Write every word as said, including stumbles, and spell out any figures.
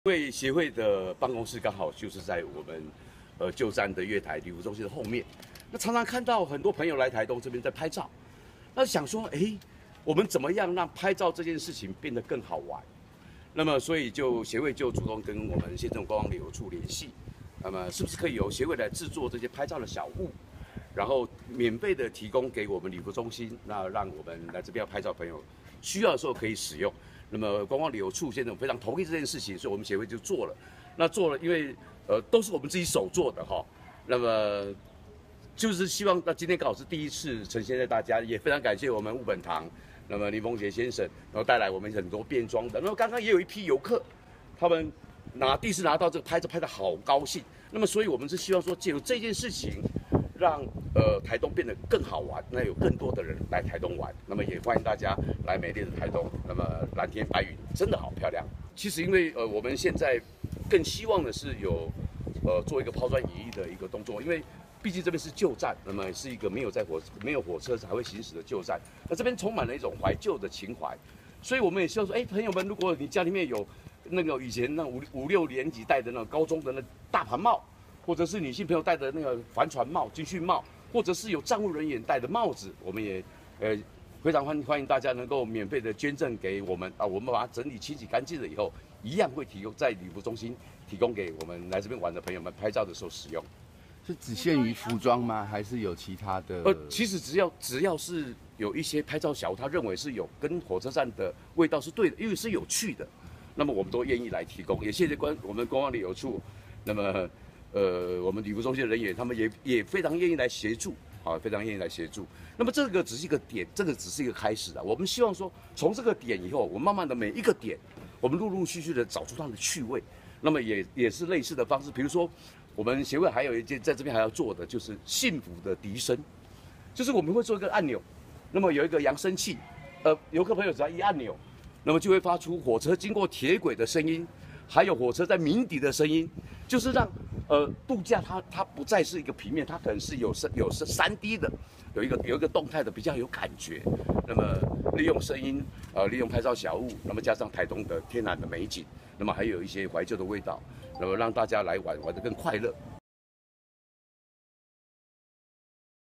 会协会的办公室刚好就是在我们呃旧站的月台礼服中心的后面。那常常看到很多朋友来台东这边在拍照，那想说，哎，我们怎么样让拍照这件事情变得更好玩？那么，所以就协会就主动跟我们县政府观光旅游处联系，那么是不是可以由协会来制作这些拍照的小物，然后免费的提供给我们旅服中心，那让我们来这边要拍照的朋友需要的时候可以使用。那么观光旅游处现在非常同意这件事情，所以我们协会就做了。那做了，因为呃都是我们自己手做的哈，那么就是希望那今天刚好是第一次呈现在大家，也非常感谢我们雾本堂。那么林峰杰先生，然后带来我们很多变装的。那么刚刚也有一批游客，他们拿第一次拿到这个拍照，拍得好高兴。那么所以我们是希望说，借由这件事情，让呃台东变得更好玩，那有更多的人来台东玩。那么也欢迎大家来美丽的台东。那么蓝天白云真的好漂亮。其实因为呃我们现在更希望的是有呃做一个抛砖引玉的一个动作，因为。毕竟这边是旧站，那么是一个没有在火没有火车才会行驶的旧站，那这边充满了一种怀旧的情怀，所以我们也希望说，哎，朋友们，如果你家里面有那个以前那五五六年级戴的那个高中的那大盘帽，或者是女性朋友戴的那个帆船帽、军训帽，或者是有站务人员戴的帽子，我们也呃非常欢迎欢迎大家能够免费的捐赠给我们啊，我们把它整理清洗干净了以后，一样会提供在旅服中心提供给我们来这边玩的朋友们拍照的时候使用。 是只限于服装吗？还是有其他的？ 呃，其实只要只要是有一些拍照小物，他认为是有跟火车站的味道是对的，因为是有趣的，那么我们都愿意来提供。也谢谢观我们观光旅游处，那么呃我们旅服中心的人员，他们也也非常愿意来协助，啊，非常愿意来协助。那么这个只是一个点，这个只是一个开始啊。我们希望说，从这个点以后，我们慢慢的每一个点，我们陆陆续续的找出它的趣味。那么也也是类似的方式，比如说。我们协会还有一件在这边还要做的，就是幸福的笛声，就是我们会做一个按钮，那么有一个扬声器，呃，游客朋友只要一按钮，那么就会发出火车经过铁轨的声音，还有火车在鸣笛的声音，就是让呃度假它它不再是一个平面，它可能是有声有是三 D 的，有一个有一个动态的，比较有感觉。那么利用声音，呃，利用拍照小物，那么加上台东的天然的美景，那么还有一些怀旧的味道。那么让大家来玩玩得更快乐。